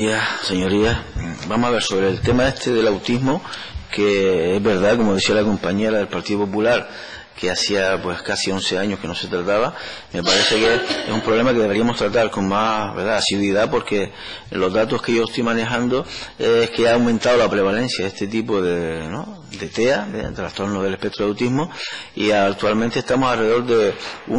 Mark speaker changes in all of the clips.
Speaker 1: Señorías, vamos a ver sobre el tema del autismo, que es verdad, como decía la compañera del Partido Popular, que hacía pues casi 11 años que no se trataba. Me parece que es un problema que deberíamos tratar con más, ¿verdad?, asiduidad, porque los datos que yo estoy manejando es que ha aumentado la prevalencia de este tipo de TEA, de trastorno del espectro de autismo, y actualmente estamos alrededor de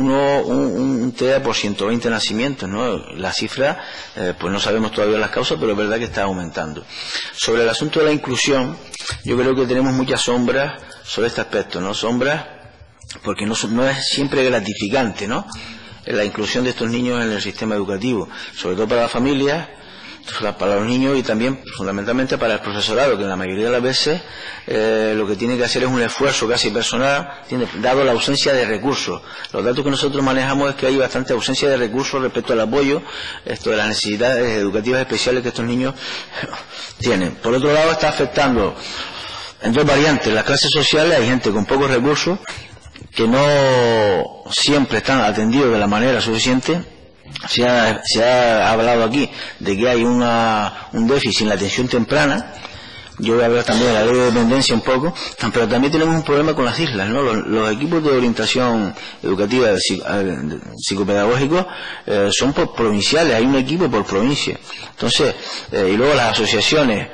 Speaker 1: un TEA por 120 nacimientos, ¿no? La cifra, pues no sabemos todavía las causas, pero es verdad que está aumentando. Sobre el asunto de la inclusión, yo creo que tenemos muchas sombras sobre este aspecto, ¿no? Sombras porque no es siempre gratificante, ¿no?, la inclusión de estos niños en el sistema educativo, sobre todo para las familias, para los niños y también fundamentalmente para el profesorado, que en la mayoría de las veces lo que tiene que hacer es un esfuerzo casi personal, dado la ausencia de recursos. Los datos que nosotros manejamos es que hay bastante ausencia de recursos respecto al apoyo, esto de las necesidades educativas especiales que estos niños tienen. Por otro lado, está afectando en dos variantes: las clases sociales. Hay gente con pocos recursos que no siempre están atendidos de la manera suficiente. Se ha hablado aquí de que hay un déficit en la atención temprana. Yo voy a hablar también de la ley de dependencia un poco, pero también tenemos un problema con las islas, ¿no? Los equipos de orientación educativa psicopedagógicos son por provinciales, hay un equipo por provincia. Entonces, y luego las asociaciones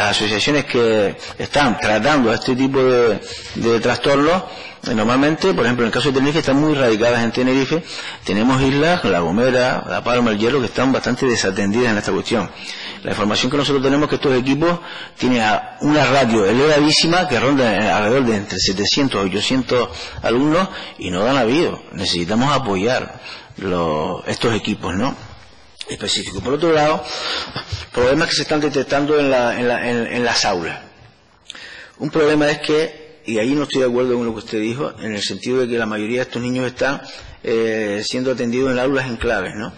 Speaker 1: que están tratando a este tipo de trastornos, normalmente, por ejemplo, en el caso de Tenerife, están muy radicadas en Tenerife. Tenemos islas, La Gomera, La Palma, El Hierro, que están bastante desatendidas en esta cuestión. La información que nosotros tenemos es que estos equipos tienen una ratio elevadísima, que ronda alrededor de entre 700 y 800 alumnos, y no dan aviso. Necesitamos apoyar estos equipos, ¿no?, específicos. Por otro lado, problemas que se están detectando en las aulas. Un problema es que, y ahí no estoy de acuerdo con lo que usted dijo, en el sentido de que la mayoría de estos niños están siendo atendidos en aulas enclaves, ¿no?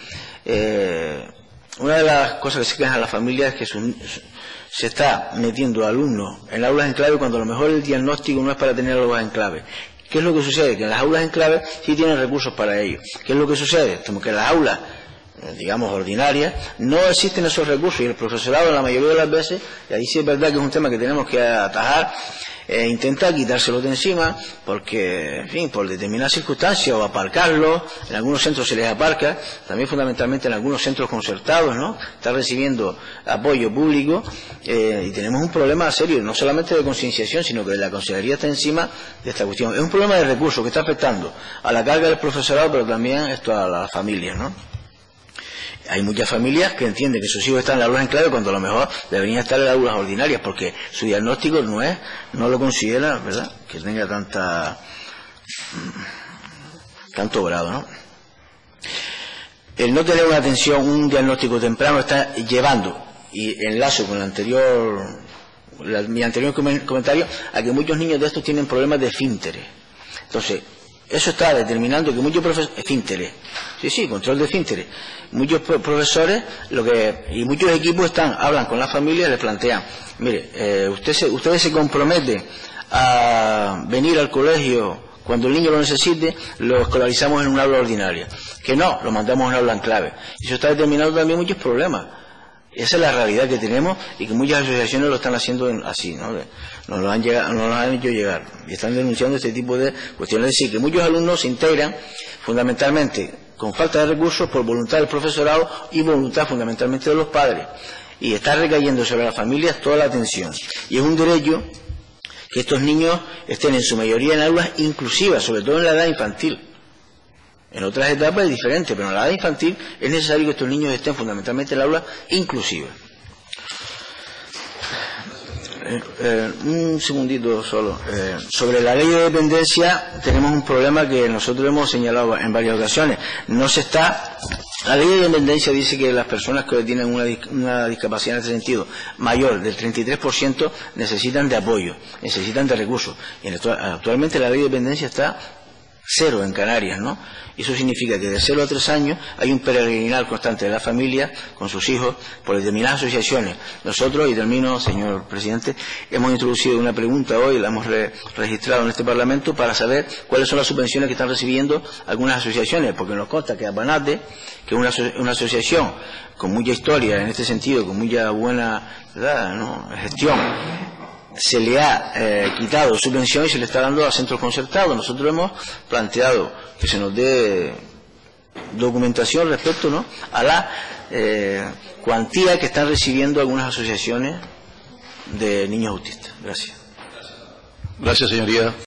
Speaker 1: Una de las cosas que se quejan a las familias es que se está metiendo alumnos en aulas enclaves cuando a lo mejor el diagnóstico no es para tener aulas enclaves. ¿Qué es lo que sucede? Que en las aulas enclaves sí tienen recursos para ello. ¿Qué es lo que sucede? Como que en las aulas, digamos, ordinarias, no existen esos recursos, y el profesorado la mayoría de las veces, y ahí sí es verdad que es un tema que tenemos que atajar, intenta quitárselo de encima, porque, en fin, por determinadas circunstancias, o aparcarlo. En algunos centros se les aparca, también fundamentalmente en algunos centros concertados, ¿no?, está recibiendo apoyo público, y tenemos un problema serio, no solamente de concienciación, sino que la consejería está encima de esta cuestión. Es un problema de recursos que está afectando a la carga del profesorado, pero también a las familias, ¿no? Hay muchas familias que entienden que sus hijos están en las aulas enclaves cuando a lo mejor deberían estar en las aulas ordinarias, porque su diagnóstico no lo considera, ¿verdad?, que tenga tanto grado, ¿no? El no tener un diagnóstico temprano está llevando, y enlazo con mi anterior comentario, a que muchos niños de estos tienen problemas de esfínteres. Entonces, eso está determinando que muchos profesores, esfínteres, control de esfínteres, muchos profesores y muchos equipos hablan con las familias y les plantean: mire, ustedes se comprometen a venir al colegio cuando el niño lo necesite, lo escolarizamos en un aula ordinaria. Que no, lo mandamos a un aula enclave. Y eso está determinando también muchos problemas. Esa es la realidad que tenemos, y que muchas asociaciones lo están haciendo así, ¿no? Nos lo han hecho llegar, y están denunciando este tipo de cuestiones. Es decir, que muchos alumnos se integran fundamentalmente con falta de recursos, por voluntad del profesorado y voluntad fundamentalmente de los padres, y está recayendo sobre las familias toda la atención. Y es un derecho que estos niños estén en su mayoría en aulas inclusivas, sobre todo en la edad infantil. En otras etapas es diferente, pero en la edad infantil es necesario que estos niños estén fundamentalmente en el aula inclusiva. Un segundito solo. Sobre la ley de dependencia tenemos un problema que nosotros hemos señalado en varias ocasiones. La ley de dependencia dice que las personas que tienen una discapacidad en este sentido mayor del 33% necesitan de apoyo, necesitan de recursos. Y actualmente la ley de dependencia está cero en Canarias, ¿no? Y eso significa que de 0 a 3 años hay un peregrinar constante de la familia con sus hijos por determinadas asociaciones. Nosotros, y termino, señor presidente, hemos introducido una pregunta hoy, la hemos registrado en este Parlamento para saber cuáles son las subvenciones que están recibiendo algunas asociaciones, porque nos consta que Abanate, que es una asociación con mucha historia en este sentido, con mucha buena, ¿verdad?, ¿no?, gestión, se le ha quitado subvención y se le está dando a centros concertados. Nosotros hemos planteado que se nos dé documentación respecto, ¿no?, a la cuantía que están recibiendo algunas asociaciones de niños autistas. Gracias.
Speaker 2: Gracias, señoría.